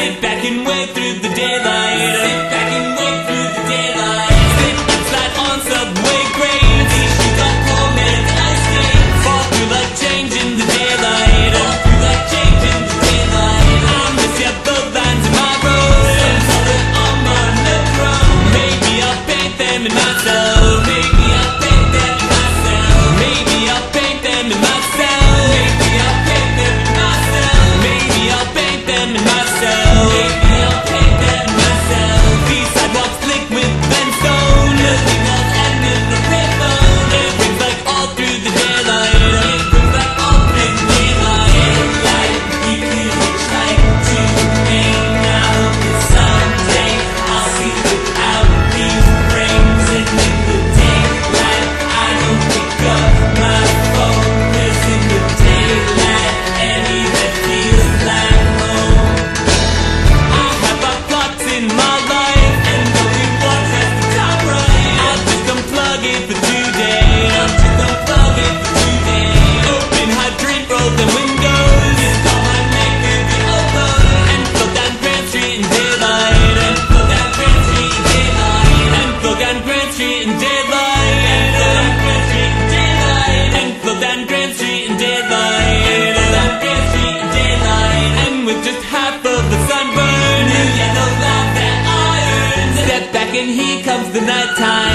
Sit back and wait through the daylight. Sit back and wait through the daylight. Slip and slide on subway grades. These shoes are cold and ice skates. Fall through like change in the daylight. Fall through like change in the daylight. I miss ya, both lines in my road. Some color on my nechrome. Maybe I'll paint them in myself. Maybe I'll paint them in myself. Maybe I'll paint them in myself. Maybe I'll paint them in myself. Maybe I'll paint them in myself. Maybe I'll paint them in myself. These sidewalks slick with brimstone. Nothing else and in the payphone. It rings like all through the daylight. It rings like all through the daylight. Daylight, we could try to hang out this Sunday. I'll see without these frames. And in the daylight, I don't pick up my phone. 'Cause in the daylight, any that feels like home. I have my plots in my life, and only one has the top right. I'll just unplug it for today. I'll just unplug it for today. Open hydrant, roll the windows. Install my maker, the open. And flow down Grand Street in daylight. And flow down Grand Street in daylight. And flow down Grand Street in daylight. And flow down Grand Street in daylight. And flow down Grand Street in daylight. And flow down Grand Street in daylight. And with just half of the sunburn, new yellow love that I earned. Step back and here comes the nighttime.